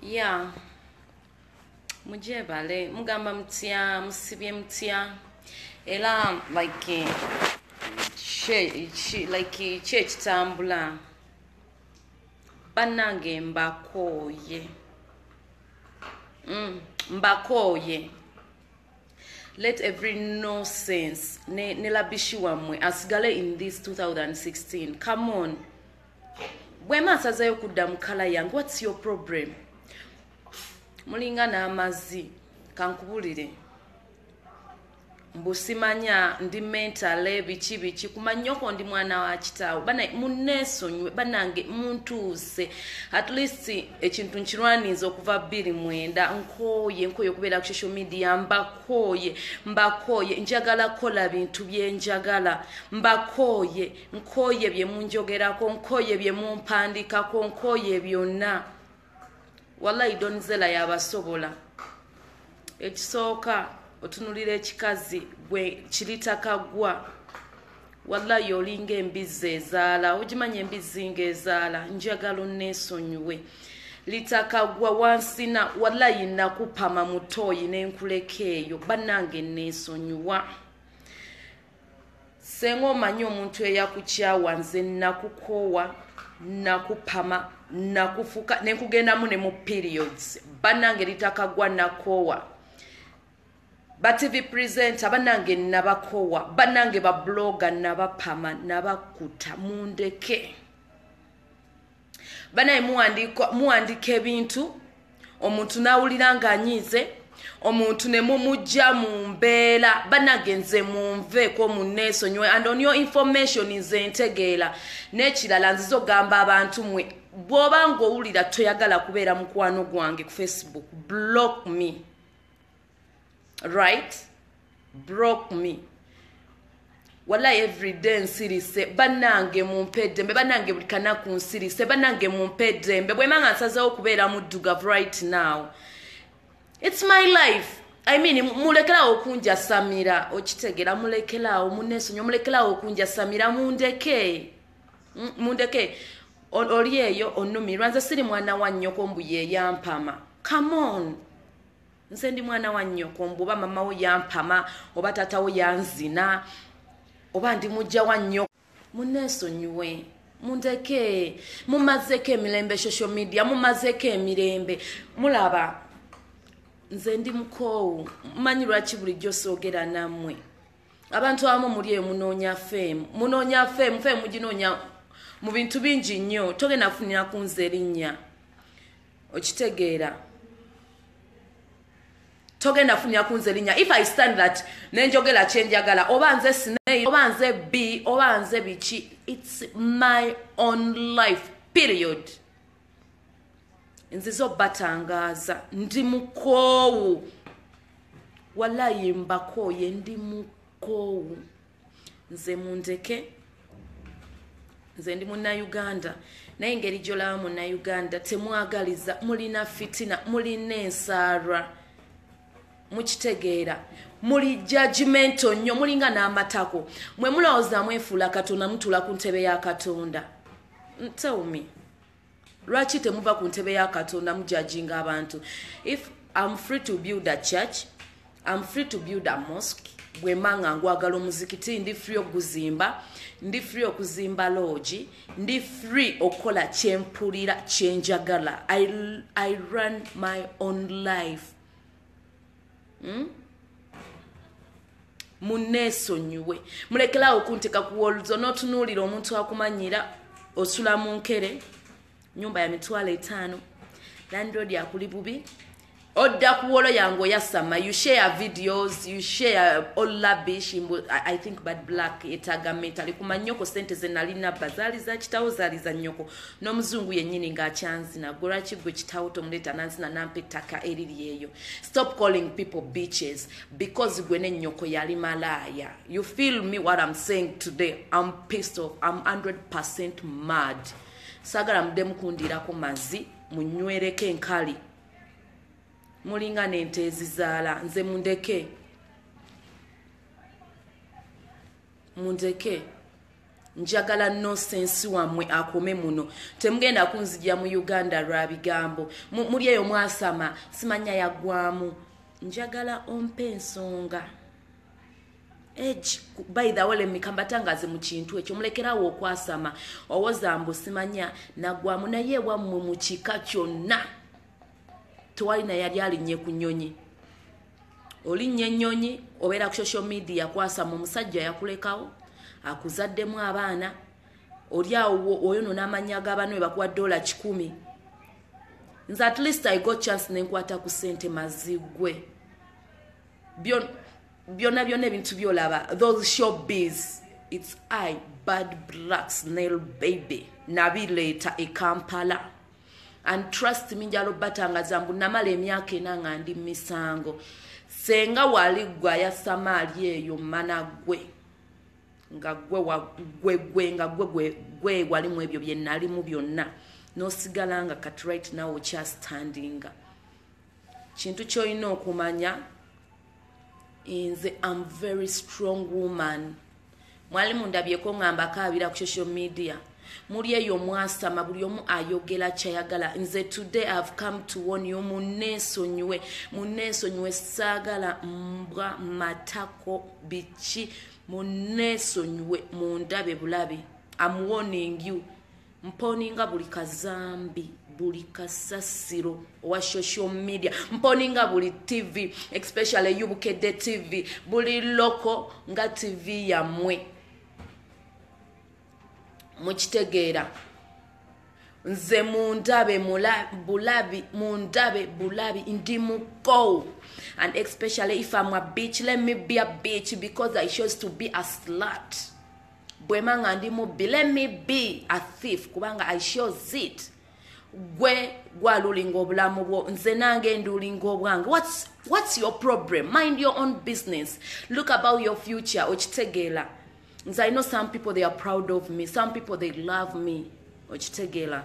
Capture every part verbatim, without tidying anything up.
Yeah. Muje bale mugamba mutya musibye mutya era like she she like che kitambula banange mbakoye mm mbakoye let every nonsense ne nelabishi wamwe asigale in this two thousand sixteen. Come on, bwema sazayo kudda mukala yange, what's your problem? Mulinga na amazi kankubulire mbusimanya ndi mentale bichi bichi kumanyoko ndi mwana wa kitaawo bana munesonywe banange muntuse at least ekintu nkirwaniza okuva bbiri mwenda nkoye nkoye okubeera ku social media mbakoye mbakoye njagala kola bintu byenjagala mbakoye nkoye bye munjogerako nkoye bye mumpandikako nkoye byonna wallahi donzela yabasobola ekisooka otunulira ekikazi gwe kiritakagwa wallahi olinga embizi ezaala ogimanya embizi ng'ezaala njagala onneesonyiwe litakagwa wansina wallahi nakupama mutoyi n'enkuleka eyo bannange nneesonyiwa senga omanyi omuntu eyakukyawa nze nakukoowa nakupama nakufuka nenkugendamu ne mu periods bannange litakagwa nakoowa ba T V presenter banange nabakowa banange ba blogger nabapama nabakuta mundeke banaye muandiko muandike ebintu omuntu nawuliranga anyize omuntu ne mumujja mu mbeera banange nze munve ko munesonywe and on your information nze ntegeera n'ekirala nzizo gamba abantu mwe bwoba ng'owulira toyagala kubeera mukwano gwange ku Facebook block me. Right? Broke me. Wala every day nsirise banange mumpedembe banange bulikana ku nsirise banange mumpedembe bwe manga nsaza okubeera muddugavu right now. It's my life. I mean mulekera okunja samira okitegera mulekera omunesonyo mulekera okunja samira mundeke mundeke oliyeyo onnumirwa nze siri mwana wa nnyoko mbuye yampama. Come on. Nze ndi mwana wa nnyoko mbuba mama wo yampama oba tata wo yanzina oba ndi mujja wa nnyoko munesonyiwe mundeke mumazeke emirembe social media mumazeke emirembe mulaba nze ndi mukoowu manyi lwaki bulijjo soogera nammwe abantu abamu muli eyo munoonya fame munoonya fame fame muginoonya mu bintu bingi nnyo togenda kufunira ku nze erinnya okitegeera togenda funya kunze linya if I stand that nenjogela chenjagala oba nze snake oba nze b oba nze bichi it's my own life period nzizo batangaza ndi mukoowu wallahi mbakoye ndi mukoowu nze mundeke nze ndi muna Uganda naye ngeri jola mu na Uganda temwagaliza mulina fitina mulina ensara mukitegeera muli judgmental nnyo mulinga n'amatako mwe mulowooza mwefuula katonda mutula ku ntebe ya katonda. Tell me lwaki temuva ku ntebe ya katonda mujudginga abantu? If I'm free to build a church, I'm free to build a mosque. Bwe manga ngwagala omuzikiti ndi free okuzimba ndi free okuzimba lodge ndi free okola kyempulira kyenjagala. I, I run my own life. Hmm? Munesonyiwe mulekera okunteka kuwoluzo n'otunuulira omuntu akumanyira osula mu nkere nyumba ya mitwalo etaano landlord yakuli bubi odda kuwolo yango yasama you share videos you share all labish I, I think bad black etaga mentally kumanyoko sente ze nalina bazali za kitawo zali za nyoko n'omuzungu yennyini ng'acyanzi na golaki gwe kitawo tomuleta nansi na nampe taka eriri eyo. Stop calling people bitches because gwe ne nyoko yali malaya. You feel me what I'm saying today? I'm pissed off. I'm one hundred percent mad. Sagala mudde mukundirako mazi munywereke enkali mulinga n'ente ezizaala nze mundeke mundeke njagala nonsense wamwe akome muno temugenda kunzijja mu Uganda lwa bigambo muli eyo mwasama simanya yagwamu njagala ompe ensonga age by the way mikambatangaze mu kintu ekyo mulekerawo okwasama owozambo simanya nagwamu naye wamwe mu kika kyonna twalina yali alinye ku nnyonyi olinye nnyonyi obeera ku social media kwasama omusajja yakulekawo akuzaddemu abaana oli awo oyo n'amanya g'abanwe bakuwa dola kikumi nze at least I got chance nenkwata ku sente mazigwe byonna byonna ebintu byolaba those showbiz it's I Bad Black Snail Baby nabileeta e Kampala and trust me njalo batangaza mbu namala emyaka ena nga ndi misango senga wali gwa ya Samali eyo mana gwe nga gwe wa gwe gwe nga gwe gwe gwe wali mu ebyo bye nali mu byonna no sigalanga kat right now cha standing kintu kyoyina okumanya inze I'm very strong woman mwalimu ndabyeko ngamba kabira ku social media muri eyo mwasama buli omu ayogera kyayagala nze today I've come to warn you munesonywe munesonywe sagala mbwa matako bichi munesonywe mundabe bulabi I'm warning you mponinga buli kazambi buli kasasiro wa social media mponinga buli T V especially Yubukedde T V buli loko nga T V ya mwe mukitegeera nze mundabe bulabi mundabe bulabi ndi muko and especially if I'm a bitch let me be a bitch because I chose to be a slut bwemanga ndi mubi let me be a thief kubanga I chose it gwe gwalulinga obulamu bwo nze nange ndulinga obwange what's what's your problem mind your own business look about your future okitegeera nze I know some people they are proud of me some people they love me okitegeera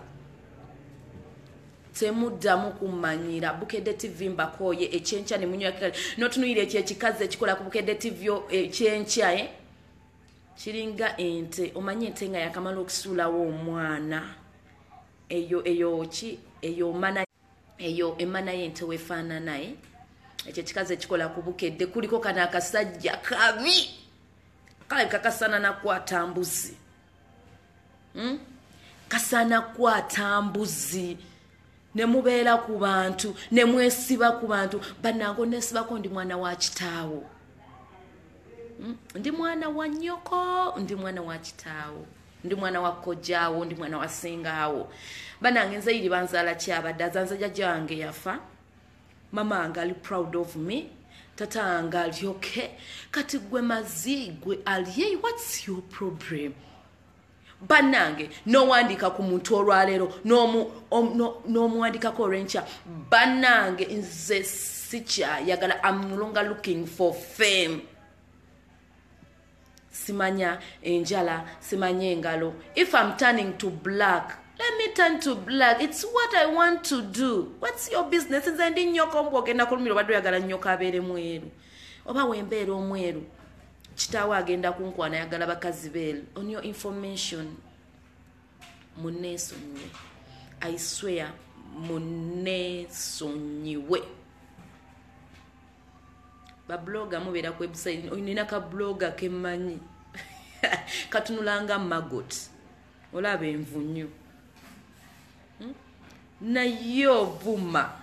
temuddamu kumanyira Bukedde T V mbakoye ekyenkya ne munywakira notunuyire ekyo ekikaze ekikola ku Bukedde T V ekyenkya eh kiringa ente omanye ente nga yakamala okusulawo omwana eyo eyo ki eyo mana eyo emana yente wefana naye ekyo kikaze ekikola ku Bukedde kuliko kana akasajja kabi kale kakasana nakwata mbuzi hmm? kasana kwata mbuzi ne mubeera ku bantu ne mwesiba ku bantu banango nesibako ndi mwana wa kitaawo hmm? ndi mwana wa nnyoko ndi mwana wa kitaawo ndi mwana wa kojjaawo ndi mwana wa sengaawo banange nze iri banzaala kyabadde azanza jjajja wange yafa mama wange ali proud of me tata wange ali okay kati gwe mazigwe aliye what's your problem banange nowandika ku muntu olwaleero n'omuwandikako olw'enkya banange nze sikyayagala I'm no longer looking for fame simanya enjala simanya engalo if I'm turning to black let me turn to black it's what I want to do what's your business nze ndi nnyoko mbwogenda kulumira obadde oyagala nnyoko abeere mweru oba wembeera omweru kitaawe agenda kunkwana yagala bakazi beeru on your information muneesonyiwe I swear muneesonyiwe babloga mubeera ku website nina ka bloga kemanyi katunulanga magot olaba envunyu hmm? nayo vuma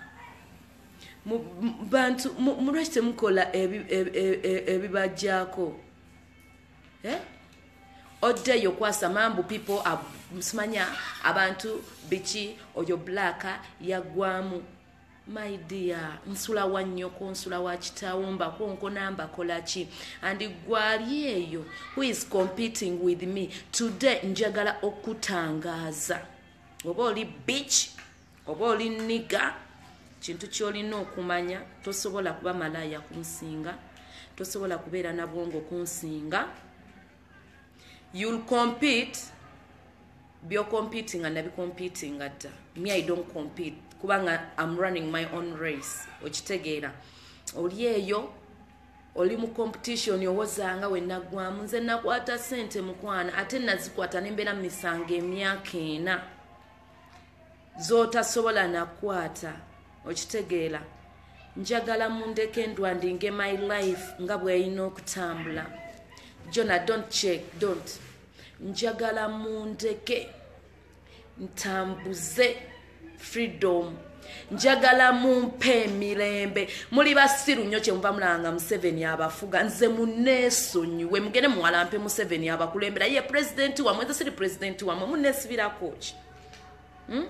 bantu mulwese mukola ebibajjako eh odeyo kwasa mambu people simanya abantu bichi oyo blaka yagwamu my dear nsula wa nnyoko nsula wa kitaawo mbako namba kolaki and gwali eyo who is competing with me today njagala okutangaza oba oli bitch oba oli nigga kintu kyolina okumanya tosobola kuba malaya kunsinga tosobola kubeera na bwongo kunsinga you'll compete byo competing and nabi competing at me I don't compete kubanga I'm running my own race okitegeera oli eyo oli mu competition owozanga we naggwamu nze nakwata ssente mukwana ate nazikwata nembeera mu misango emyaka ena z'otasobola nakwata okitegeera njagala mundeke ndwandinge my life nga bweyina okutambula Jona don't check don't njagala mundeke ntambuze freedom njagala mumpe mirembe muli basiru nnyo kye muva mulanga Museveni abafuga nze muneesonyiwe mugende muwalampe Museveni abakulembera ye president wamwe nze siri president wamwe muneesibirako ki hmm?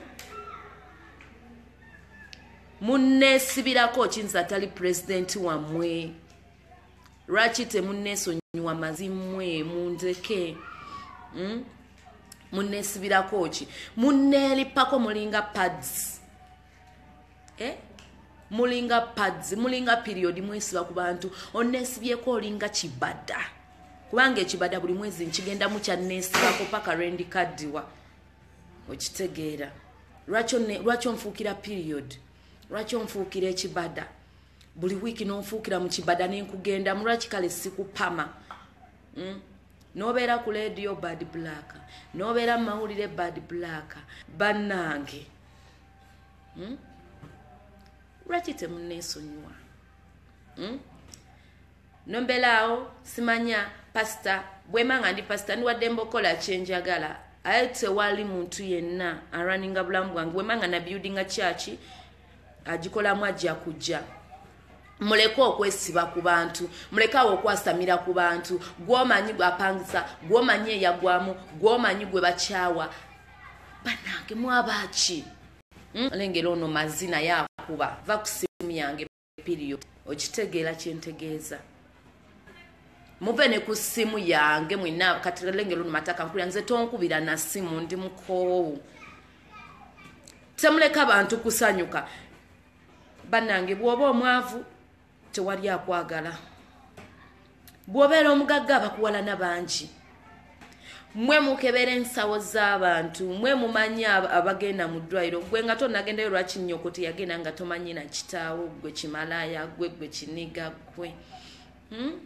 muneesibirako ki nze atali president wamwe lwaki temuneesonyiwa mazimwe mundeke hmm? muneesibirako ki muneeripako mulinga pads Eh? mulinga pads mulinga period mwesiba ku bantu onesibyeko olinga kibada kubanga ekibada buli mwezi nkigenda mu kya nesibako paka rendi kadiwa okitegeera lwacho lwacho mfukira period lwacho mfukira ekibada buli wiki nonfukira mu kibada nenkugenda mulwaki kale sikupama mm? nobeera ku radio bad black nobeera mawulire bad black banange mm? lwaki temuneesonyiwa hmm? nombelaawo simanya pasta bwemanga ndi pasta ndiwadde mbokola kyenjagala aye tewali muntu yenna araninga bulamu bwange bwemanga na buildinga church agikolamu ajja kujja muleke okwesiba ku bantu mulekaawo okwasamira ku bantu gwomanyi gwapangisa gwomanyi eyagwamu gwomanyi gwe bakyawa banange mwabaki hmm? lengero ono mazina ya kuba va kusimu yange period okitegeera kyentegeeza muve ne ku simu yange mwina katirelengero no mataka nkulira nze tonkubira na simu ndi mukoowu temuleka abantu kusanyuka banange bwoba omwavu tewali akwagala bwobeera omugagga bakuwala nabangi mwe mukebere ensawo z'abantu mwe mumanyi abagenda mu ddwaliro gwe nga tonagendayo lwaki nnyoko teyagenda nga tomanyi na kitaawo gwe kimalaya gwe gwe kiniga gwe hmm?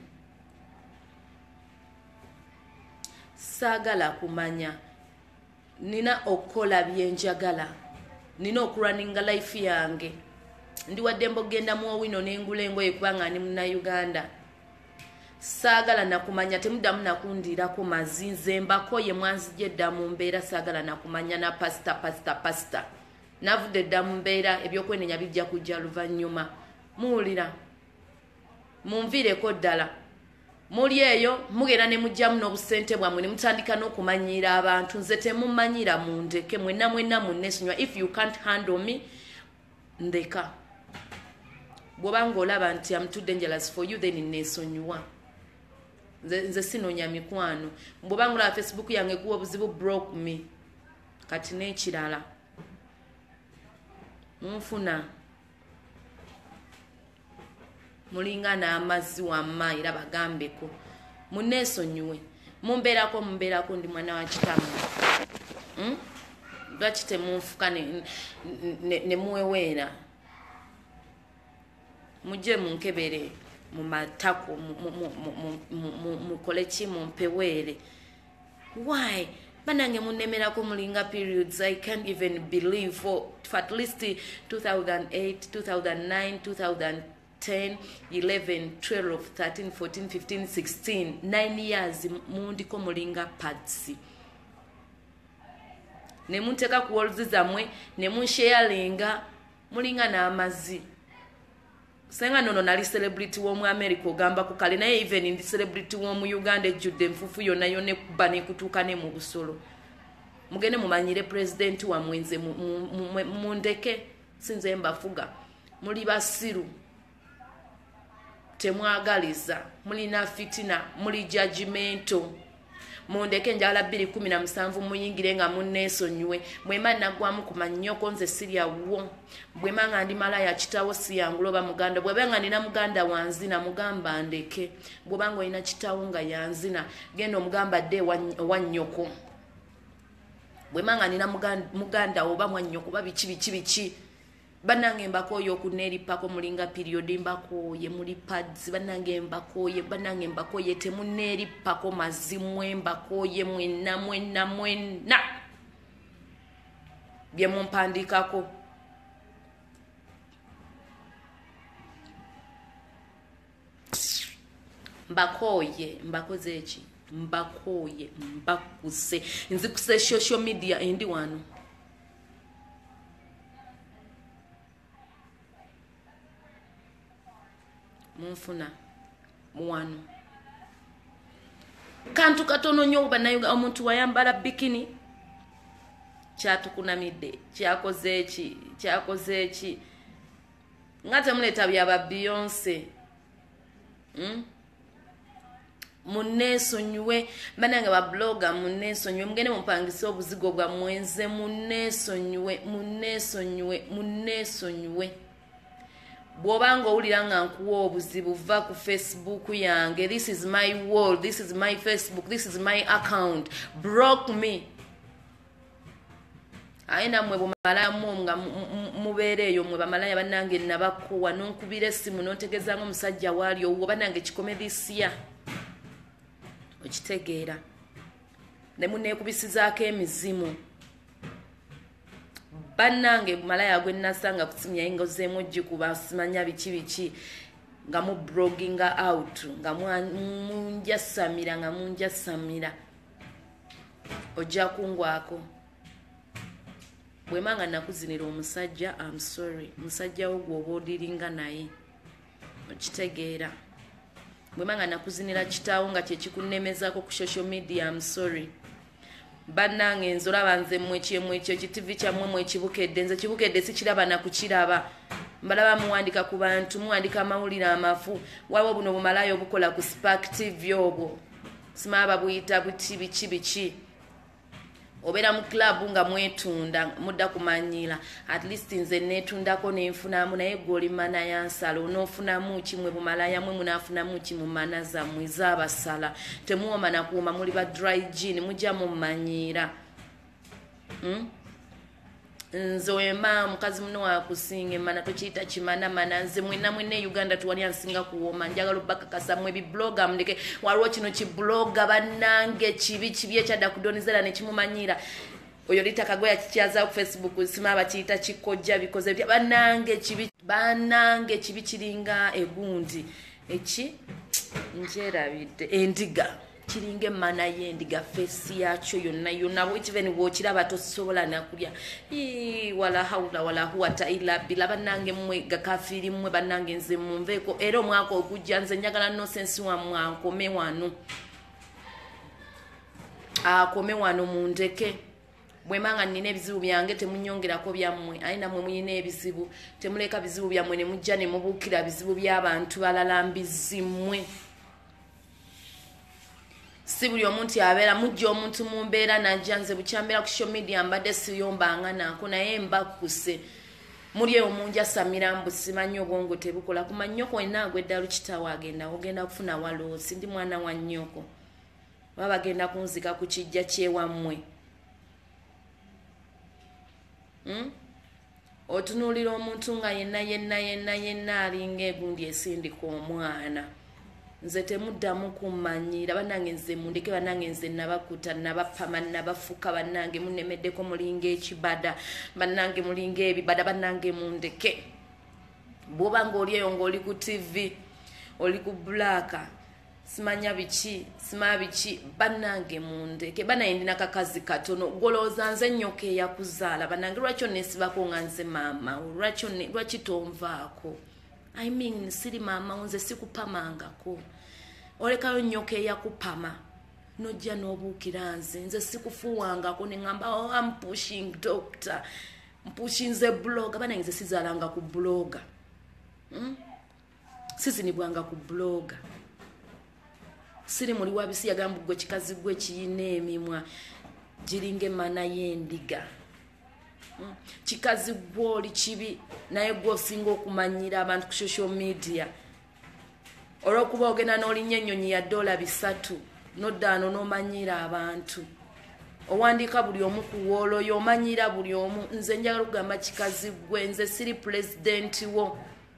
saagala kumanya nina okukola byenjagala nina okulwaninga life yange ndi wadde mbogenda mu owino n'engula engoye kubanga ni muna Uganda saagala nakumanya temuddamu nakundirako mazinze mbako ye mwanzije dda mu mbeera saagala nakumanya na pasta pasta pasta navudde dda mu mbeera ebyokwenenya bijja kujja luvannyuma muwulira munviireko ddala muli eyo mugenda ne mujjamu n'obusente bwammwe ne mutandika n'okumanyira abantu nze temumanyira mundeke mwenna mwenna munneesonyiwa if you can't handle me ndeka bw'obanga olaba nti am too dangerous for you then nneesonyiwa nze sinonya mikwano mbobanga olaba Facebook yange kuwa obuzibu broke me kati n'ekirala munfuna mulinga n'amazzi wamma era bagambeko munneesonyiwe mumbeerako mumbeerako ndi mwana wa kitamu hmm? lwaki temunfuka ne, ne, ne muweweera mujje munkebere mu matako mukole ki mumpeweere why banange munemerako mulinga periods I can't even believe for, for at least two thousand eight two thousand nine two thousand ten eleven twelve thirteen fourteen fifteen sixteen nine years mundiko mulinga pads ne munteka ku walls zamwe ne munsharinga mulinga n'amazzi senga nono nali celebrity wo mu America ogamba ku kale naye even ndi celebrity wo mu Uganda ejjudde nfufu yonna yone kuba ne kutuuka ne mu busolo mugende mumanyire president wa mwenze mundeke sinze mbafuga muli basiru temwagaliza mulina fitina muli judgmento mundeke njala bbiri kumi na musanvu muyingire nga munneesonyiwe mwema nagwamu kumanyoko nze sirya wo bwemanga ndi malaya kitawo siyanguloba muganda bwebanga nina muganda wanzina mugamba ndeke bwebanga olina kitawo nga yanzina genda omugamba dde wanyoko bwemanga nina muganda, muganda oba mwanyoko ba biki biki biki banange mbakoye okuneeripako mulinga period mbakoye muli pads banange mbakoye banange mbakoye temuneeripako mazimwe mbakoye mwenna mwenna mwenna bye mumpandikako mbakoye mbakoze eki mbakoye mbakuse nzikuse social media endi wano munfuna muwano kantu katono nnyo banayoga omuntu wayambala bikini kyatukunamidde kyakoze eki kyakoze eki nga temuleta byaba Beyonce mm? Munesonywe bananga ba blogger munesonywe mugende mumpangise obuzigo bwa mwenze munesonywe munesonywe munesonywe bwobanga owulira nga nkuwa obuzibu va ku Facebook yange this is my world this is my Facebook this is my account block me aina mwe bumala mu nga mubereyo mwe bamalaya banange nabakuwa nonkubira simu notegeza ngo musajja wali owo banange kikomedisia okitegeera ne munekubisizaako emizimu banange malaya gwe nasanga kusimya ingozeemu jikuba simanya biki biki nga mu blogging out nga munja samira nga munja samira ojja kungwako bwemanga nakuzinira omusajja I'm sorry musajja wo gw'obodiringa naye okitegeera bwemanga nakuzinira kitaawo nga kyekikunemezako ku social media I'm sorry banange nzola banze mmwe kyemwe ekyo kitivi kyamwe mwe kibukedde nze kibukedde sikiraba na kukiraba mbalaba muwandika ku bantu muwandika amawulire amafu waliwo buno bumalayo obukola ku Spark T V obwo simaba buyita buti biki biki obera mu club nga mwetunda mudda kumanyira at least nze netundako nenfunamu naye goli mana yansala onofunamu kimwe bumalaya mwe munafunamu kimu mana za mwiza basala temuoma na kuuma muli ba dry gin mujja mu manyira hmm? Nzoema mukazi muno wakusinge mana tokiita kimana mana nze mwena mwene Uganda tuwali ansinga kuwoma njagala baka kasamwe bi blogger mndeke waliwo kino ki blogger banange kibi kibi ekyadda kudonizera ne kimumanyira oyo litakagwa yakyaza ku Facebook sima bakiita kikojja bikoze bya banange kibi banange kibi kiringa egundi eki njerabidde endiga kiringe mana yendiga face yacho yonna yonna bo even wochiraba tosobola nakulya ii wala haula wala huwata illa bila banange mwe gakafiri mwe banange nze mumveko era omwaka ogujja nze njagala no sense wa mwanko me wanu akome wano mundeke bwemanga nina ebizibu byange temunyongerako byammwe aina mwe muyina ebizibu temuleka bizibu byammwe ne mujja ne mubukira bizibu by'abantu balala mbizimwe sibuli omuntu yabeera mujja omuntu mumbeera najja nze bukyambera ku social media mbadde siyombanga nako naye mbakuse muli omunja samira mbusimanyi obwongo tebukola kuma nnyoko enaagwe eddalu kitawo agenda ogenda kufuna waloosi ndi mwana wa nnyoko baba bagenda kunzika ku kijja kyewammwe hmm? Otunuulira omuntu nga yenna yenna yenna yenna alinga egundi esindika omwana nze temuddamu kumanyira banange nze mundeke banange nze nabakuta nabapama nabafuka banange munemeddeko mulinga ekibada banange mulinga ebibada banange mundeke bwoba ng'oli eyo ng'oli ku T V oli ku blaka simanya biki sima biki banange mundeke banaye ndina kakazi katono golooza nze nnyoka eyakuzaala banange lwakyo nesibako nga nze maama lwakyo lwaki tonvaako I mean siri mama nze sikupamangako olekayo nnyoka eyakupama nojja n'obuukira nze nze sikufuwangako ne ngamba oh, I'm pushing doctor mpushinze blogger banange nze sizaalanga ku blogger hmm? sizinibwanga ku blogger siri muli wabisi yagamba gwe kikazi gwe kiyina emimwa giringa emana y'endiga hmm? Kikazi gwoli kibi naye gwosinga okumanyira abantu ku social media olwokuba ogenda n'olinya ennyonyi ya dola bisatu noddaano n'omanyira abantu owandiika buli omu ku woolo yomanyira buli omu nze njagala okugamba kikazi gwe nze siri pulezidenti wo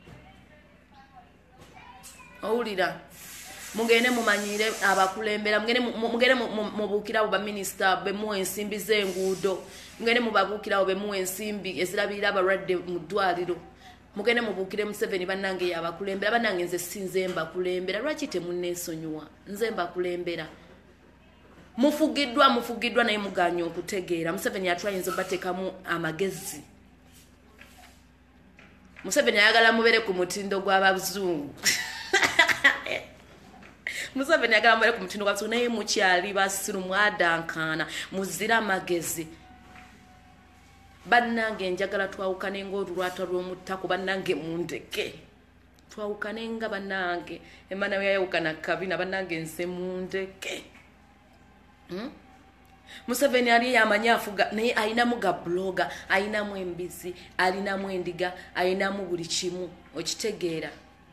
owulira mugende mumanyire abakulembera mugende mubuukira abo baminisita bemuwa ensimbi z'enguudo mugende mubabuukira abo bemuwa ensimbi ezirabirira abalwadde mu ddwaliro mugende mubuukire Museveni bannange yabakulembera bannange nze sinze mbakulembera lwaki temunneesonyiwa nze mbakulembera mufugiddwa mufugiddwa naye muganye okutegeera Museveni atwayinza obateekamu amagezi Museveni ayagala mubere ku mutindo gw'abazungu Museveni ayagala mubere ku mutindo gw'abazungu naye mukyali basiru mwadankana muzira amagezi bannange njagala twawukane ng'olulwata lw'omuttako bannange mundeke twawukane nga bannange emana yayawukana kabina bannange nze mundeke Hmm? Museveni ali yamanyi afuga naye ayinamu ga bloga ayinamu embizi alinamu endiga ayinamu buli kimu okitegeera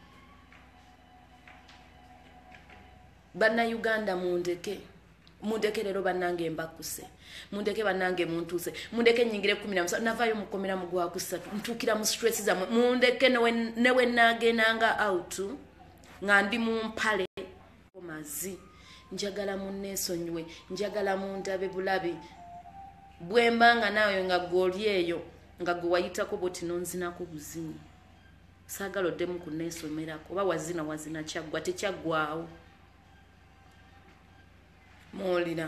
banna Uganda mundeke mundeke lero bannange mbakuse mundeke bannange muntuse mundeke nyingire kumi na musanvu navayo mukomera mu gwa kusatu ntukira mu stress zamwe mundeke newe nagenanga out ngandi mu mpale omazi njagala munneesonyiwe njagala mundabe bulabe bwembanga nawe nga goli eyo nga gwe wayitako boti nonzinako buzimu saagala oddemu kunneesomerako oba wazina wazina kyaggwa tekyaggwawo muwulira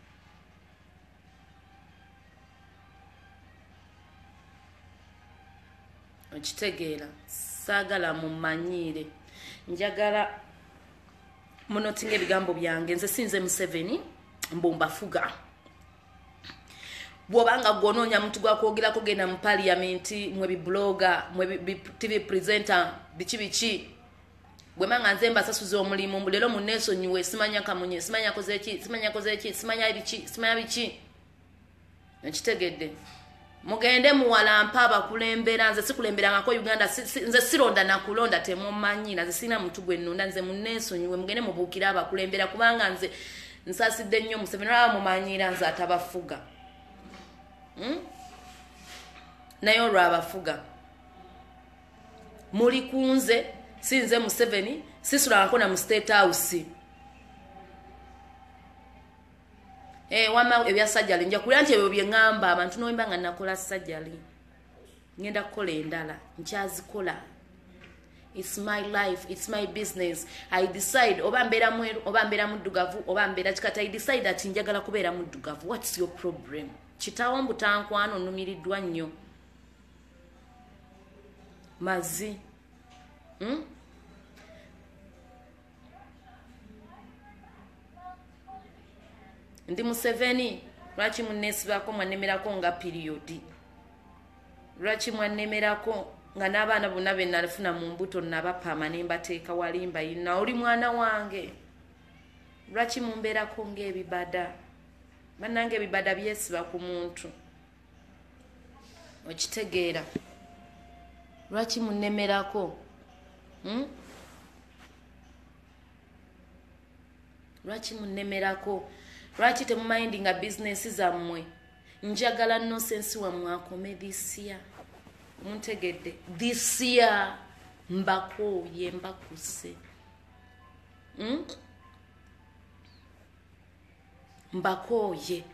okitegeera saagala mumanyiire njagala muno tinga ebigambo byange nze sinze Museveni mbumbafuga bwobanga gwononya muntu gwakwogerako genda mu parliamenti mwe bibloga mwe T V presenter biki biki bwemanga nze mbasasuza omulimu mbulero munneesonyiwe simanya kamunye simanya koze ki simanya koze ki simanya biki simanya biki nkitegedde mugende muwalampa abakulembera nze sikulemberangako Uganda nze sironda nakulonda temumanyi nze sina muntu gwe nnonda nze munneesonyiwe mugende mubuukira abakulembera kubanga nze nsasidde nnyo Museveni aba mumanyira nze atabafuga hmm? naye olwo abafuga muli kunze sinze Museveni sisulangako na mu State House Eh wama ebya sajjali nja kulya nti ebyo bye ngamba abantu noyimba nga nakola sajjali ngenda kukola endala nkyazikola it's my life it's my business I decide oba mbera mweru oba mbera muddugavu oba mbera kikata I decide ati njagala kubeera muddugavu what's your problem kitawo mbutankwano numiriddwa nnyo mazi hmm? Ndi Museveni lwaki munneesibako mwannemerako nga periodi lwaki mwannemerako nga n'abaana bonna be nalifuna mu mbuto nabapama ne mbateeka wali mbayina oli mwana wange lwaki mumbeerako ng'ebibada bannange ebibada byesiba ku muntu okitegeera lwaki munnemerako hmm? lwaki munnemerako lwaki temumayindi nga bizinesi zammwe njagala nonsensi wammwe akome this year muntegedde this year mbakooye mbakuse hmm? mbakooye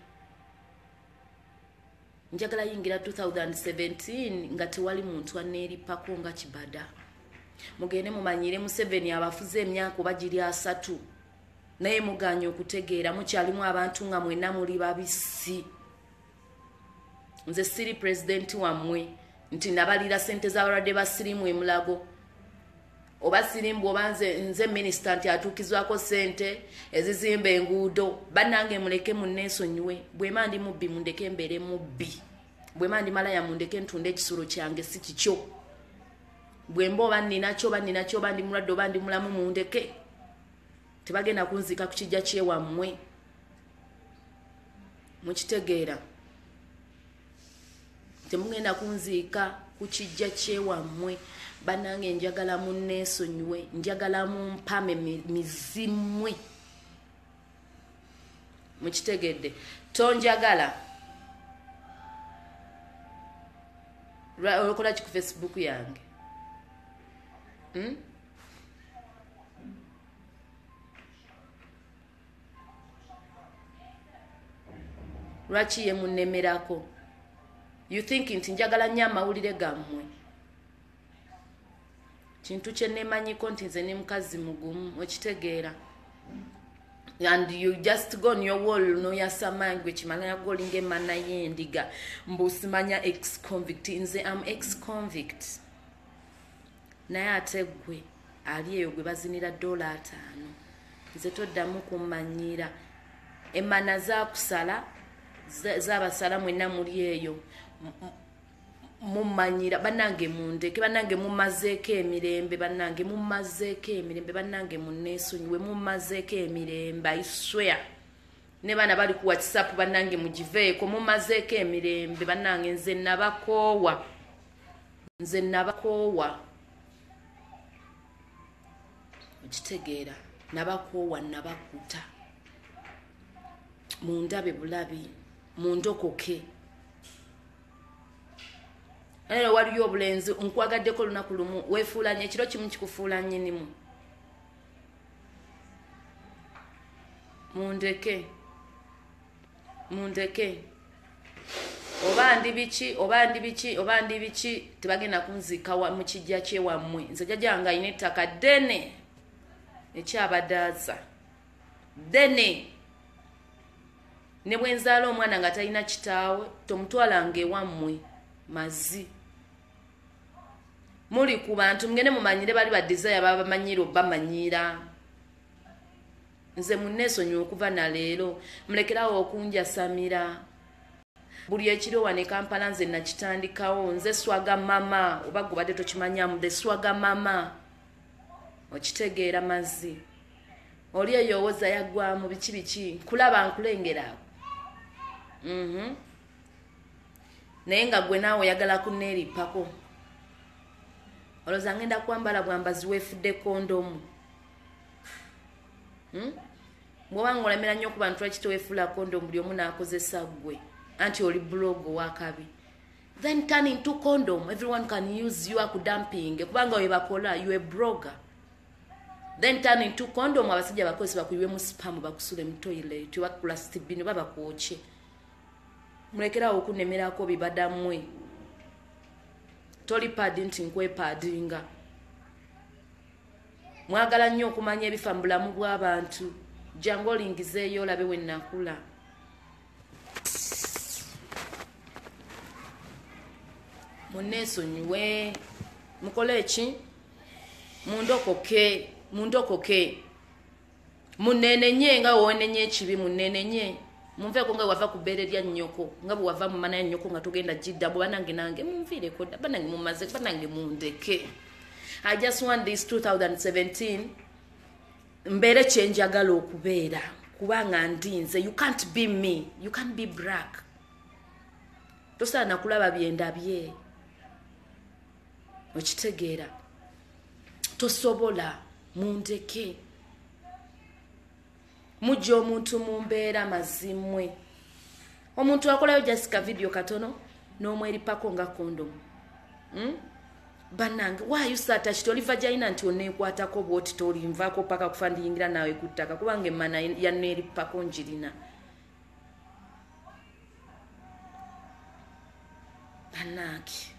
njagala yingira two thousand seventeen nga tewali muntu aneeripako nga kibada mugende mumanyire Museveni abafuze emyaka oba giri asatu naye muganye okutegeera mukyalimu abantu nga mwenna muli babisi nze siri presidenti wammwe nti nabalira sente z'abalwadde basirimu emulago oba sirimbu oba nze, nze minisita nti atuukizwako sente ezizimba enguudo bannange muleke munneesonyiwe bwema ndi mubbi mundeke mbeere mubbi bwema ndi malaya mundeke ntunde ekisulo kyange si kikyo bwemba oba ninakyo oba ninakyo oba ndi mulwadde oba ndi mulamu mundeke tebagenda kunzika ku kijja kyewammwe mukitegeera temugenda kunziika ku kijja kyewammwe bannange njagala munneesonyiwe njagala mumpame mizimwe mukitegedde tonjagala okola ki ku Facebook yange hmm? Lwaki ye munnemerako you think nti njagala nnyo amawulire gammwe kintu kye neemanyiko nti nze ne mukazi mugumu okitegeera and you just go on your wall noyasama gwe kimanya golinga emana y'endiga mbusimanya ex convict nze am ex convict naye ate gwe ali eyo gwe bazinira dola ataano nze toddamu kumanyira emana zakusala zabasala mwenna muli eyo mumanyira banange mundeke banange mumazeeko emirembe banange mumazeeko emirembe banange munneesonyiwe mumazeeko emirembe I swear ne bana bali ku WhatsApp banange mugiveeko mumazeeko emirembe banange nze nabakoowa nze nabakoowa okitegeera nabakoowa nabakuta mundabe bulabi mundokoke Nero waliyo obulenzi nkwagaddeko lunaku lumu weefuulanye ekiro kimu kikufuula nnyinimu mundeke mundeke oba ndi biki oba ndi biki oba ndi biki tebagenda kunziika mu kijja kyewammwe nze jjajjange alina ettaka ddene ekyabadaaza ddene ne bwe nzaala omwana nga talina kitaawe tomutwalanga ewammwe mazi muli ku bantu mugende mumanyire bali ba desire babamanyira obamanyira nze munneesonyiwa okuva na leero mulekerawo okunjasamira buli ekiro wane Kampala nze nakitandikawo nze swaga mama oba gubadde tokimanyamu the swaga mama okitegeera mazzi oli eyowooza yaggwamu biki biki nkulaba nkulengera mhm naye nga gwe naawe oyagala kunneerippako olowooza ngenda kwambala bwambazi weefudde kondomu hmm? bw'oba ng'olemera nnyo okuba ntu lwaki teweefuula kondomu buli omu n'akozesa ggwe anti oli bulogo wakabi then turn into condom everyone can use you akudumping kubanga we bakola you a blogger then turn into condom abasajja bakozi bakuyiwe mu spam bakusule mu toilet bakula stibino baba kwoche mulekerawo okunemerako bibadammwe toli padi nti nkwepadinga mwagala nnyo okumanya ebifa mu bulamu bw'abantu jangu olingizeeyo olabe we nnakula munneesonyiwe mukole eki mundokoke mundokoke munenenye nga wonenye ekibi munenenye munveeko nga wava ku bbeere lya nnyoko nga bwe wava mu mana ya nnyoko nga togenda jidda bwe banange nange munviireko dda banange mumaze banange mundeke I just want this two thousand seventeen mbeere kyenjagala okubeera kubanga ndinze you can't be me you can't be black tosaana kulaba byendabye okitegeera tosobola mundeke mujja omuntu mu mbeera mazimwe omuntu akolayo Jessica video katono n'omweripako nga kondomu hmm? banange why you sata kitoli vagina nti oneekwatako bwoti tolinvaako paka kufa ndiyingira nawe ku ttaka kubanga emmana yanneeripako njirina banange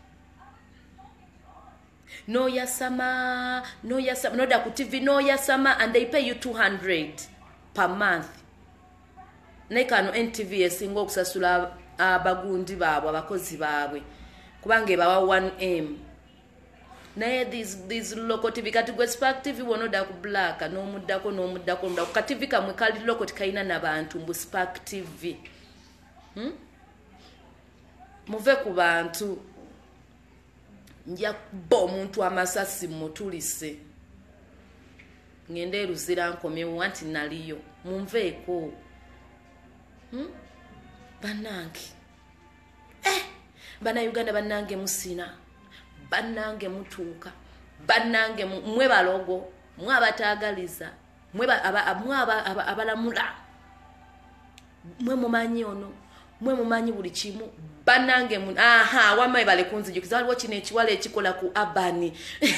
no yasama no yasama no da ku T V no yasama and they pay you two hundred per month nekano N T V esinga okusasula abagundi baabwe abakozi baabwe kubanga bawa one M naye these these local T V kati gwe Spark T V wonoda ku black no muddako no muddako ndo ka T V kamwe kali local tikaina nabantu mbu Spark T V hmm? muve ku bantu nja bo omuntu amasasi mutulise ngende eruzira nkomyewo anti naliyo munveeko hmm? banange eh bana Uganda banange musina banange mutuuka banange mwe balogo mwe abatagaliza mwe abalamula mwe mumanyi ono mwe mumanyi buli kimu banange mun aha wamaye bale kunzijukiza waliwo kino ekiwala ekikola ku Abani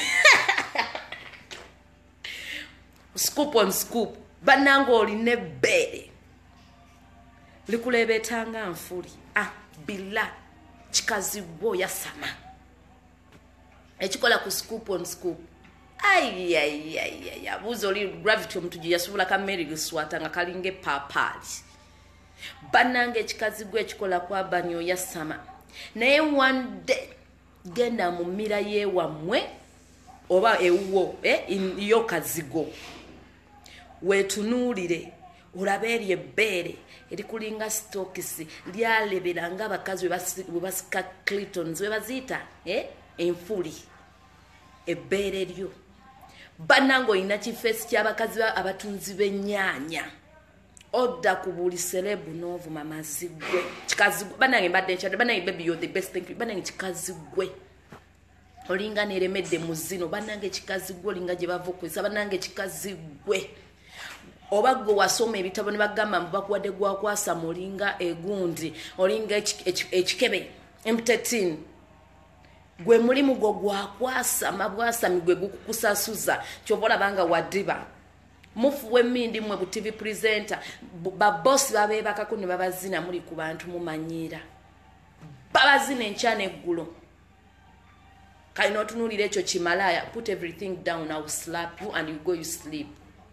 scoop on scoop banange oline bere likulebetanga nfuli ah bila chikazibwo yasama ekikola ku scoop on scoop ay ay ay ay buzo li gravity omutuji yasubula ka Mary Luswata nga kalinge papali banange ekikazibwo ekikola ku Abanyo yasama naye one day genda mu mira yewamwe oba ewuwo eh iyo kazigo wetunulire ulabe ebbere erikulinga stokisi lyalebera nga abakazi we basika clitons we bazita eh enfuli ebbere lyo banango ina kifesi ky'abakazi abatunzi b'ennyanya odda ku buli celebu n'ovuma mazigwe kikazigwe banange mbadde nkyadde banange baby you're the best thank you banange kikazigwe olinga neremedde muzino banange kikazigwe olinga gye bava okwesa banange kikazigwe oba gwe wasoma ebitabo ne bagamba bakuwadde gwakwasa mulinga egundi olinga ekikebe emtetin gwe mulimu gwo gwakwasa mabwasa migwe gukukusasuza kyobola banga wadiba mufu wemindi mwe bu T V presenter ba boss babebakako ne babazina muri ku bantu mumanyira babazina enchane eggulo kali notunulira ekyo kimalaya put everything down I will slap you and you go you sleep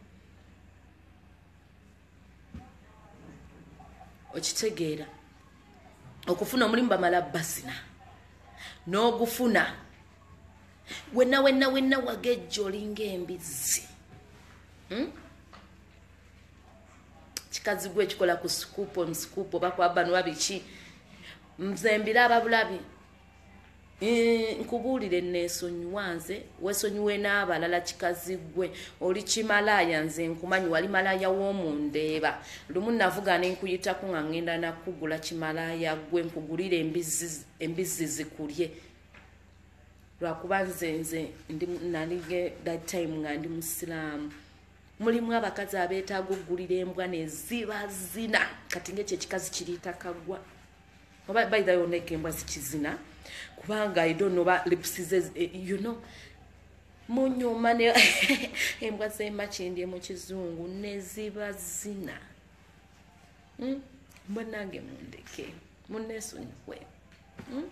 okitegeera okufuna omulimu bamala basina n'ogufuna wenna wenna wenna wagejja olinga embizi hmm? kikazigwe ekikola ku scoop on scoop oba ku Abani wabiki mzembira ababulabi nkubuulire neesonyiwa nze weesonyiwe n'abalala kikazigwe oli kimalaya nze nkumanyi wali malaya w'omundeeba lumu navuga ne nkuyitako nga ngenda nakugula kimalaya gwe nkugulire embizi embizi zikulye lwakuba nze nze nalige that time nga ndi musiraamu mulimu abakazi abeetaaga okugulira embwa neziba zina kati ng'ekyo ekikazi kiriita kagwa oba by the way oneka embwa zikizina kubanga I don't know ba lipsize you know munyuma ne embwa zema kindi mu kizungu neziba zina hmm mbanange mundeke munesonywe hmm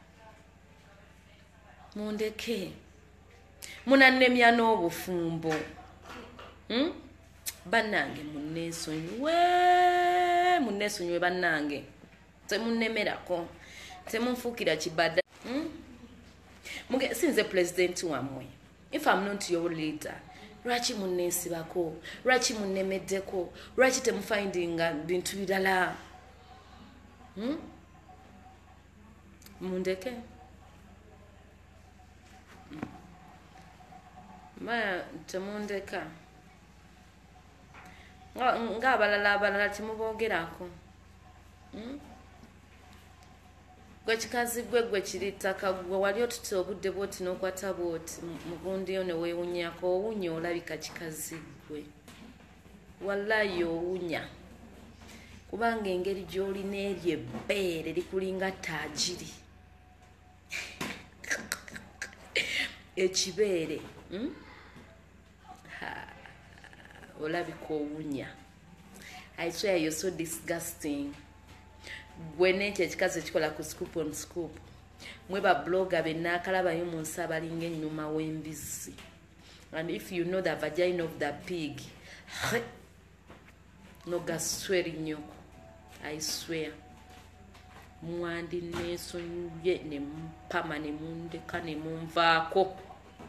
mundeke munanemya n'obufumbo hmm banange munesonywe munesonywe banange temunemerako temunfukira kibada hmm? Muge sinze president wamwe if I'm not your leader lwaki munnesibako lwaki munnemeddeko lwaki temufindinga bintu birala hmm? mundeke hmm. ma temundeka nga nga abalala abalala temubogerako hmm? gwe kikazi gwe gwe kiritaka gwe wali otutte obudde bwoti n'okwata bwoti mugundi yo ne weewunyako owunya olabika kikazi gwe wallahi owunya kubanga engeri gy'olina eryo ebbeere likulinga taajiri ekibeere hmm? olabika owunya I swear you're so disgusting gwene ekyo ekikazi ekikola ku scoop on scoop mwe ba blogger bennakalabayo mu nsi abalinga ennyuma w'embizi and if you know the vagina of the pig no gasweri nyoko I swear mwandi neesonyiye ne mpama ne mundeka ne munvaako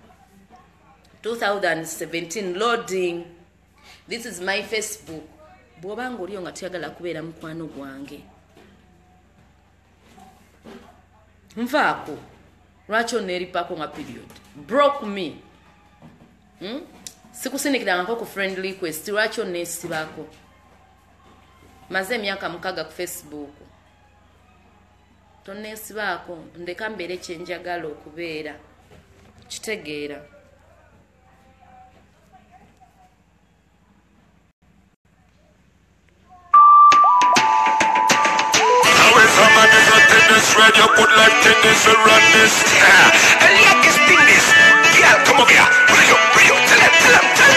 twenty seventeen loading. This is my Facebook. Bwobanga oliyo nga tuyagala kubeera mukwano gwange nvaako lwaki oneeripako nga period broke me hmm? Sikusinikiranga nko ku friend request lwaki oneesibako maze emyaka mukaga ku Facebook toneesibaako ndeka mbeere kyenjagala okubeera kitegeera. this radio good like tennis or run this. And like this thing this. Yeah, come over here. Bring up, bring up. Tell him, tell him, tell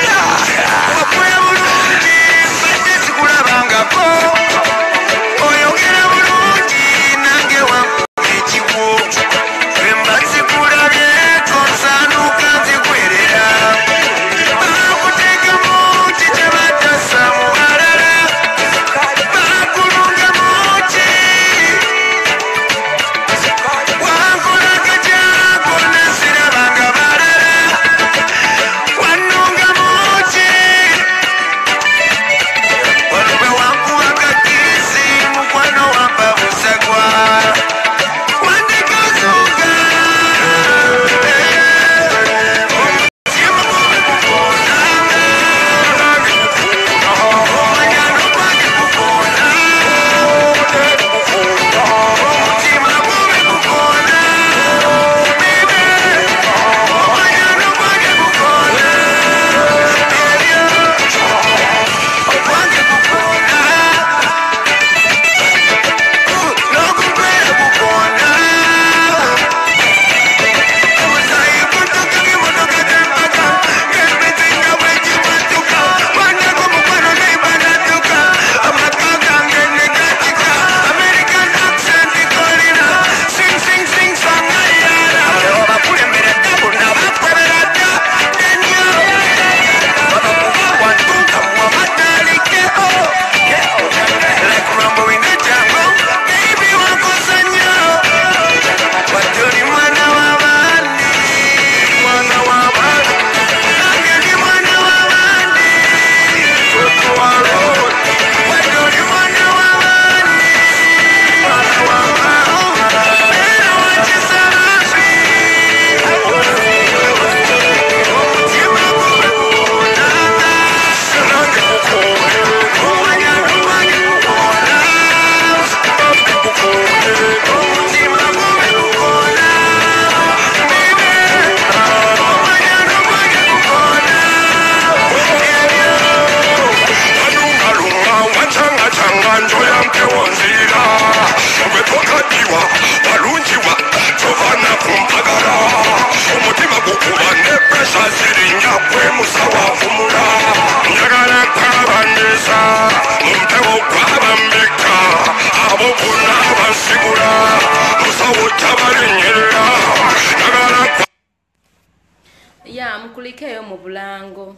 ya mkulikeyo mu bulango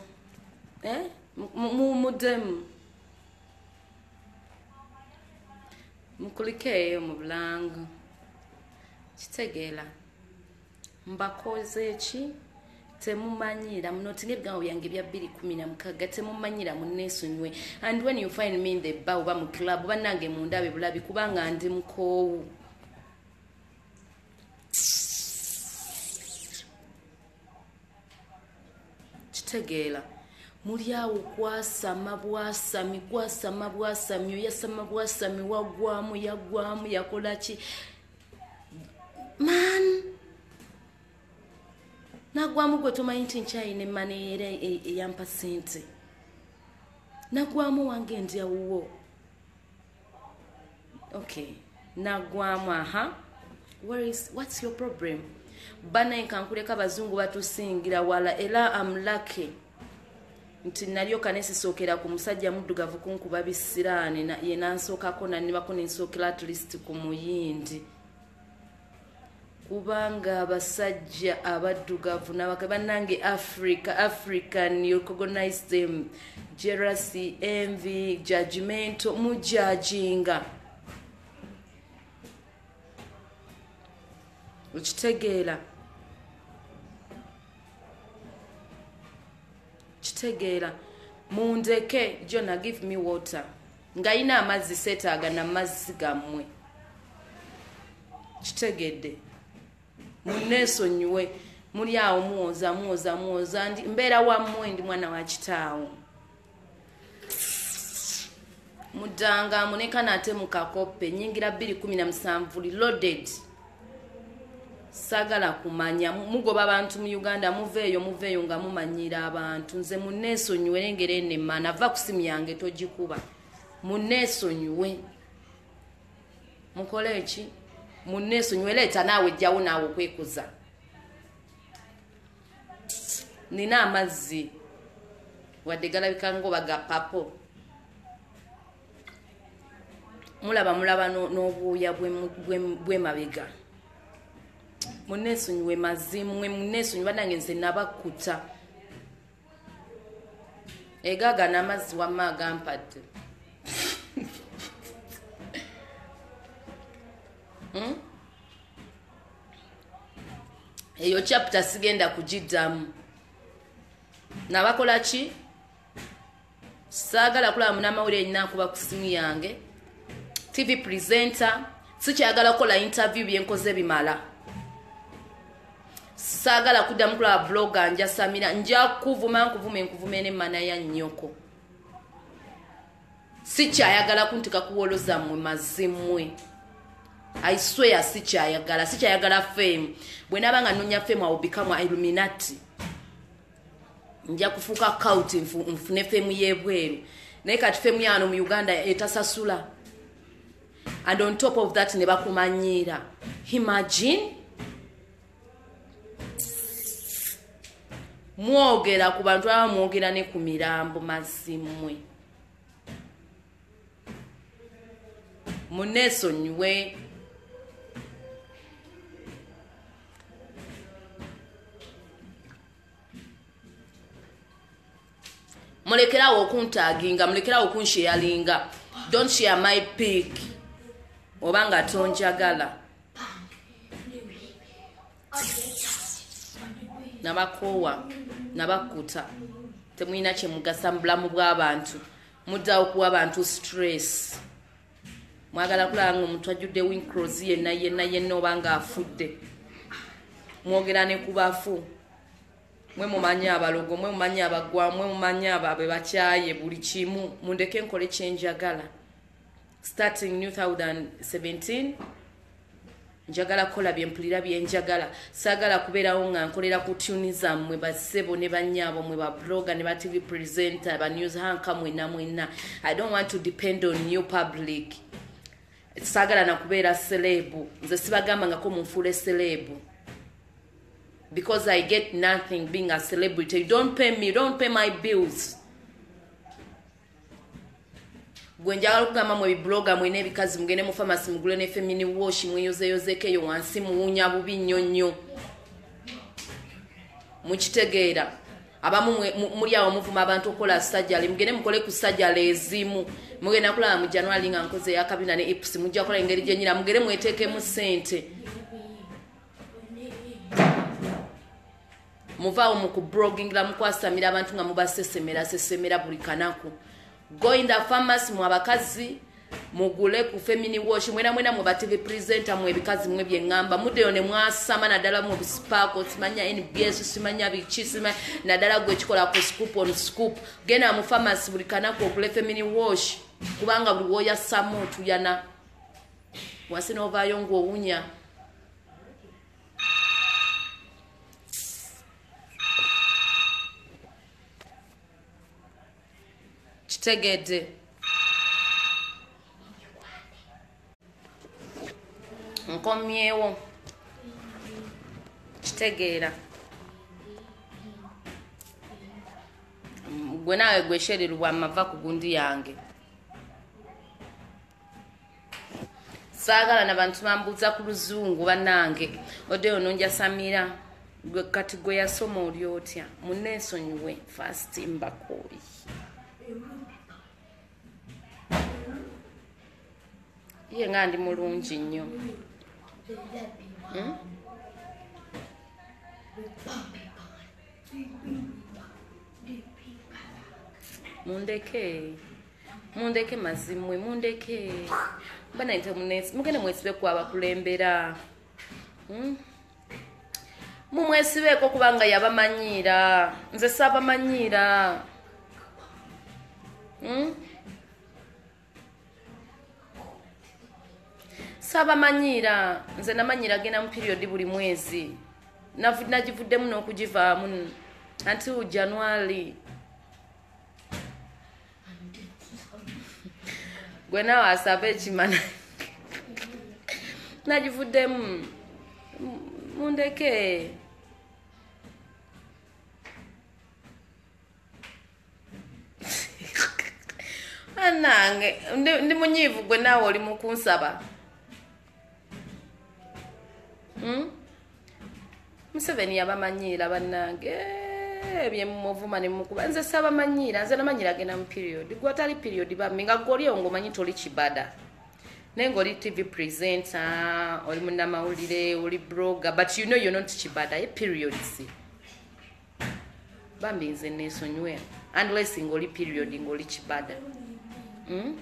eh mu mudem mkulikeyo mu bulango kitegela mbakoze ki temumanyira munoti ngebigambo byange bya two thousand sixteen temumanyira munesunywe. And when you find me in the bar oba mu club banange mundabe bulabi kubanga ndi mukoowu kitegela muri awo kwasama bwasami kwasama bwasami yasama bwasami wagwamu yagwamu yakolaki man nagwamu gwe tomanyi nti nkyayina emmane era eyampa sente nagwamu wange ndyawo okay nagwamu aha where is what's your problem bana enkankuleka abazungu batusingira wala era amlake nti nalyo kanesisookera ku musajja muddugavu kunkuba bisiraani ye nansookako nannibako nensookera at least ku muyindi kubanga abasajja abaddugavu nabaka bannange Africa African you recognize them jealousy envy judgment mujajinga ukitegeera kitegeera mundeke Jona give me water ngaina amazzi setaaga na mazzi gammwe kitegedde munesonywe muri awo muoza muoza muoza ndi mbera wammwe ndi mwana wa kitaawo mudanga muneka nate mukakope nyingira two thousand seventeen loaded sagala kumanya mugoba abantu mu Uganda muveeyo muveeyo nga mumanyira abantu nze munesonywe engere ne mana va kusimu yange tojikuba munesonywe mukole eki munneesonyiwe leeta naawe ejjawo naawe okwekuza nina amazzi wadde galabika ngoba ga papo mulaba mulaba n'obuuya bw'emabega munneesonyiwe mazimwe munneesonyiwe banange nze nabakkuta egaaga n'amazzi wamma agampadde hmm? eyo chapter sigenda kugiddamu nabakola ki saagala kulaba munamawulire nnankuba ku simu yange T V presenter sikyagala kukola interview byenkoze bimala saagala kuddamu kulaba blogger nja Samira nja kuvuma nkuvuma enkuvuma n'emmana ya nnyoko sikyayagala kuntika kuwoloza mmwe mazimwe I swear sikyayagala sikyayagala fame bwe nabanga nnonya fame awo become Illuminati nja kufuuka cult nfune fame y'ebweru naye kati fame yano mu Uganda etasasula and on top of that ne bakumanyira imagine mwogera ku bantu aba mwogera ne ku mirambo mazimwe munneesonyiwe mulekerawo okuntaginga mulekerawo okunsharinga don't share my pic obanga tonjagala nabakowa nabakuta temwina kye mugasa mu bulamu bw'abantu muddawo kuwa abantu stress mwagala kulaba nga omuntu ajjudde wincross yenna yenna yenna obanga afudde mwogera ne ku bafu mwe mumanyi abalogo mwe mumanyi abagwa mwe mumanyi ababe bakyaye buli kimu mundeke nkole kyenjagala starting two thousand seventeen njagala kola byempulira byenjagala saagala kubeerawo nga nkolera ku tunism mwe basebo ne banyaabo mwe ba blogger ne ba T V presenter ba news anchor mwena mwena I don't want to depend on you public saagala na kubeera celebu nze sibagamba nga ko munfuule celebu because I get nothing being a celebrity. You don't pay me, you don't pay my bills. Gwenjagala kugamba mwe blogger mwe nebikazi mugende mu pharmacy mugule ne feminine wash mwe yoze yozeke yo wansi muwunya bubi nnyonnyo. Mukitegeera abamu muri awo muvuma abantu okola surgery mugende mukole ku surgery ezimu mugenda kulaba mu January nga nkoze ya kabina ne ips mujja kola engeri gyenyira mugere mweteeke mu sente. Muvaawo mu kublogingira mukwasamira abantu nga mubasesemera sesemera buli kanaku. Go in the pharmacy mu abakazi mugule ku feminine wash mwena mwena mu ba T V presenter mu ebikazi mwe byengamba mudeyo ne mwasama nadala mu bisparko simanya N B S simanya bichisima nadala gwe kikola ku scoop on scoop gena mu pharmacy buli kanaku okule feminine wash kubanga buli woya samu tuyana wasino vayongo owunya Kitegedde nkomyewo kitegeera gwe nawe gweshererwa amava ku gundi yange saagala n'abantu bambuuza ku luzungu bannange odeyo nonja Samira gwe kati gwe yasoma oli otya munneesonyiwe fast mbakooyi ye nga ndi mulungi nnyo hmm? mundeke mundeke mazimwe mundeke bana nte munesi mugende mwesibe ku abakulembera hmm? mumwesibeko kubanga yabamanyira nze sabamanyira hmm? Saba manyira nze namanyira gena mu period buli mwezi nagivuddemu n'okugivaamu until January gwe nawe asaba ekimana nagivuddemu mundeke anange ndi munyivu gwe naawe oli mukunsaba hmm? Museveni yabamanyiira bannange ebyemuvuma ne mukuba nze sabamanyiira nze namanyiira agenda mu period gwatali period bambi nga goli ongomanyi toli kibada nengo oli T V presenter oli munnamawulire oli blogger but you know you're not kibada ye periods bambi nze nesonywe unless ngoli period ngoli kibada hmm?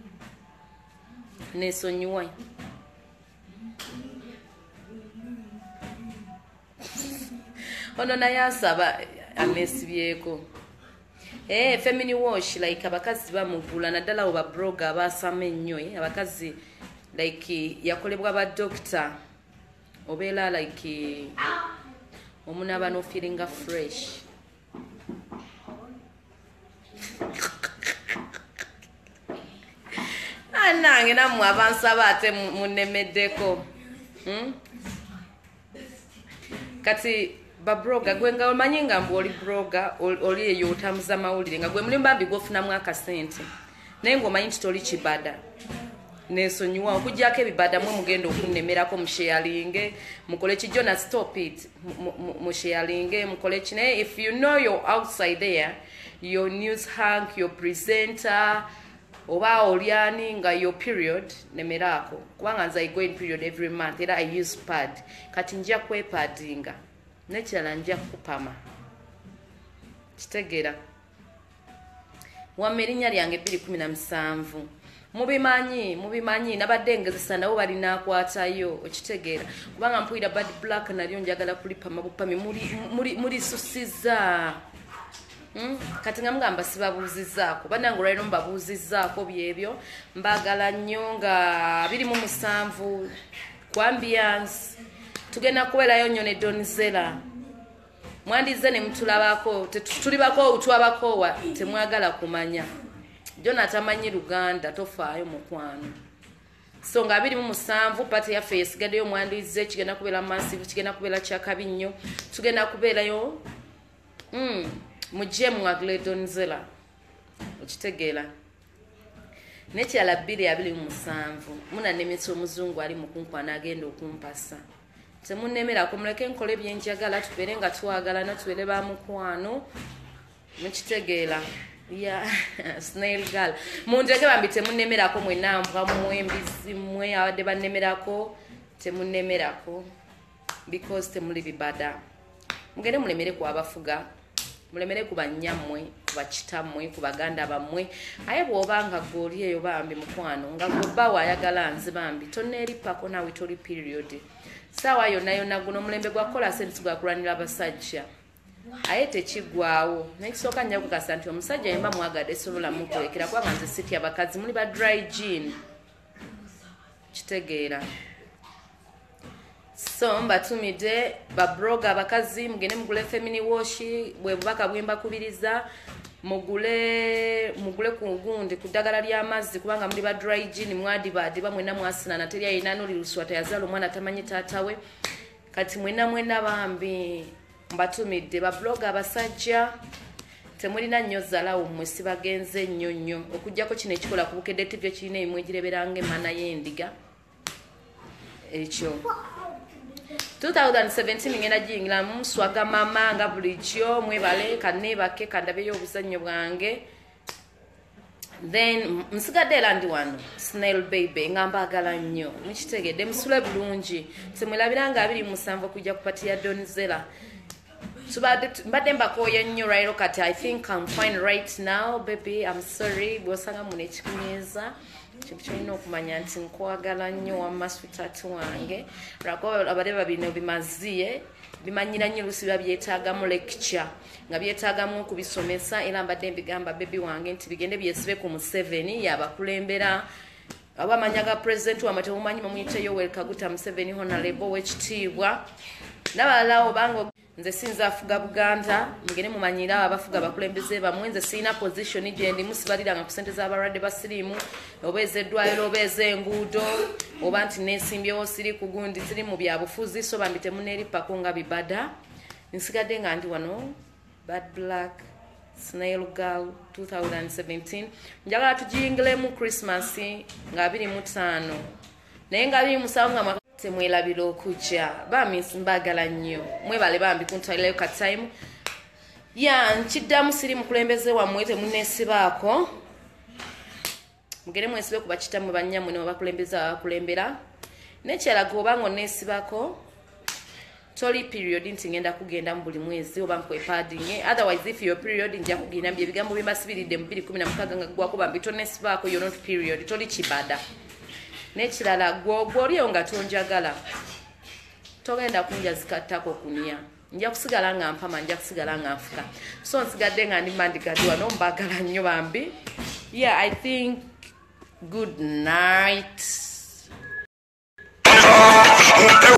Nesonywe ono naye asaba amesibyeko eh family wash like abakazi bamugula naddala oba blogger abasama ennyo eh abakazi like yakolebwa ba doctor obela like omunaba no feeling fresh anange namwe abansaba ate munemeddeko hmm? Kati ba blogger gwe nga omanyi nga mbu oli blogger oli eyo otamuza mawulire nga gwe mulimba mbi gofunamu akasente naye ng'omanyi nti toli kibada nesonyiwa okujjako ebibada mwe mugenda okunnemerako musharinge mukole kijjo na stop it musharinge mukole ki naye if you know you're outside there your news hank your presenter oba olyani nga your period nemerako kubanga nze I go in period every month era I use pad kati njja kwepadinga nekirala njja kupama kitegeera wamma erinnya lyange bbiri kumi na musanvu mubimanyi mubimanyi nabadde ngezesa nabo balina akwatayo okitegeera kubanga mpulira bad black nalyo njagala kulipama bupami muri susiza Hmm? Kati nga mugamba sibabuuzizaako bannange olwaliro mbabuuzizaako byebyo mbagala nnyo nga biri mu musanvu ku ambiance tugenda kubeerayo nnyo ne Donzella mwandize ne mutulabako tetulibako utwabakowa temwagala kumanya jona atamanyi Luganda tofaayo mukwano so nga biri mu musanvu pati ya face gadeyo mwandize kigenda kubeera massive kigenda kubeera kyakabi nnyo tugenda kubeerayo mm. Mujje mwagle Donzella okitegeera nekirala bbiri abiri mu musanvu muna nemetso omuzungu ali mukunkwana agenda okumpasa temunnemerako muleke nkole byenjagala tubeere nga twagalana tubeere ba mukwano mukitegeera ya snail girl mundeke bambi temunnemerako mwenna mpwa mmwe mbizi mmwe abadde bannemerako temunnemerako because temuli bibada mugende mulemere ku abafuga mulemere ku bannyammwe ku bakitammwe ku baganda bammwe aye bw'obanga goli eyo bambi mukwano nga gobba waayagala nze bambi tonneeripako naawe toli period saawa yonna yonna guno omulembe gwa kola sensi gwa kulwanira abasajja aye tekiggwawo nekisooka nja kugasa nti omusajja yemba mwagadde sobola mukwekera kubanga nze sitya abakazi muli ba dry gin kitegeera so mbatumide ba blogger abakazi mugende mugule family wash bwe bubaka bwemba kubiriza mugule mugule ku gundi ku ddagala ly'amazzi kubanga muli ba dry gin mwadi badi bamwe na mwasina na teri ayina nuli luswata yazalo mwana tamanyi taatawe kati mwena mwena bambi mbatumide ba blogger abasajja temulina nnyo zalawo mmwe sibagenze nnyo nnyo okujjako kino ekikola ku Bukedde T V kirina emwegireberange mana y'endiga ekyo twenty seventeen ngenda jingila muswaga mama nga bulijjo mwebale kanebake kandabeyo obuzannyo bwange then msigadde landi wano snail baby ngamba agala nnyo mukitegedde musule bulungi temwelabiranga abiri musanvu kujja kupati ya Donzella tubadde mbadde mbakoye nnyo right kati I think I'm fine right now baby I'm sorry bwosanga mune kikunyeeza chipchino okumanya nti nkwagala nnyo wamma sweetheart wange lwako abadde bino bimaziye bimanyira nnyo lusi babyetaaga mu lecture nga byetaagamu kubisomesa era mbadde mbigamba baby wange nti bigende byesibe ku Museveni yabakulembera abamanya ga president wa matemumanyi mumuyite Yoweri Kaguta Museveni honorable w'ekitiibwa n'abalala obanga nze sinza afuga Buganda mugene mumanyira abafuga bakulembeze bamwe nze sina position gye ndi musibaliranga ku sente z'abalwadde basirimu oba ezeddwaliro oba ez'enguudo oba nti neesimbyewo siri ku gundi ziri mu byabufuzi so bambi temuneeripako nga bibada nsigadde nga ndi wano Bad Black Snail Girl twenty seventeen njagala tugiyingiremu Christmas nga abiri mu ttaano naye nga abiri mu musanvu nga temwelabira okujja bami mbagala nnyo mwebale bambi kuntwalirayo ka time ya nkiddamu siri mukulembeze wammwe temuneesibaako mugere mwesibe kuba kitammwe bannyammwe ne bakulembeza abakulembera nekyalaga oba nga oneesibako toli period nti ngenda kugenda mu buli mwezi oba nkwepaadinge otherwise if your period nja kugenda mbye ebigambo bimasibiridde mu bbiri kumi na mukaaga nga gwako bambi toneesibaako you're not period toli kibada nekirala gwogwo oliyo nga tonjagala togenda kunjazikattako kunya nja kusigala nga mpama nja kusigala nga nfuka so nsigadde nga ndi mandigadde wano mbagala nnyo bambi yeah I think good night.